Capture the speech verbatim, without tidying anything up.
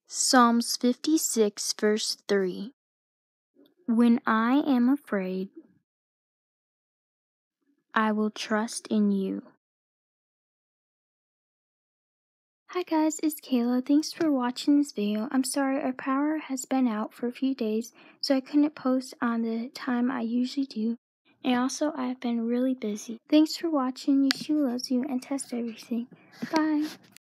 Psalms fifty-six, verse three. When I am afraid, I will trust in you. Hi guys, it's Kayla. Thanks for watching this video. I'm sorry our power has been out for a few days, so I couldn't post on the time I usually do. And also, I've been really busy. Thanks for watching. Yeshua loves you and test everything. Bye.